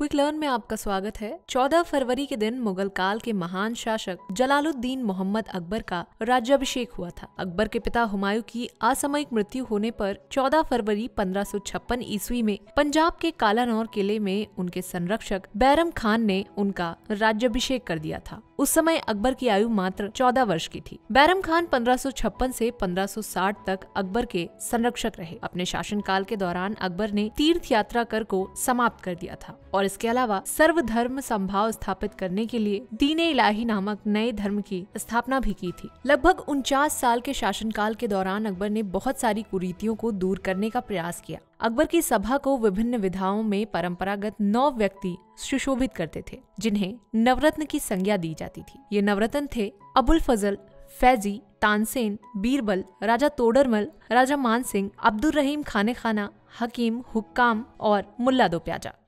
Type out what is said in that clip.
Quick learn में आपका स्वागत है। 14 फरवरी के दिन मुगल काल के महान शासक जलालुद्दीन मोहम्मद अकबर का राज्याभिषेक हुआ था। अकबर के पिता हुमायूं की असामयिक मृत्यु होने पर 14 फरवरी 1556 ईस्वी में पंजाब के कालानौर किले में उनके संरक्षक बैरम खान ने उनका राज्याभिषेक कर दिया था। उस समय अकबर की आयु मात्र 14 वर्ष की थी। बैरम खान 1556 से 1560 तक अकबर के संरक्षक रहे। अपने शासनकाल के दौरान अकबर ने तीर्थ यात्रा कर को समाप्त कर दिया था और इसके अलावा सर्वधर्म समभाव स्थापित करने के लिए दीन-ए इलाही नामक नए धर्म की स्थापना भी की थी। लगभग 49 साल के शासनकाल के दौरान अकबर ने बहुत सारी कुरीतियों को दूर करने का प्रयास किया। अकबर की सभा को विभिन्न विधाओं में परंपरागत 9 व्यक्ति सुशोभित करते थे, जिन्हें नवरत्न की संज्ञा दी जाती थी। ये नवरत्न थे अबुल फजल, फैजी, तानसेन, बीरबल, राजा तोडरमल, राजा मान सिंह, अब्दुल रहीम खाने खाना, हकीम, हुक्काम और मुल्ला दो प्याजा।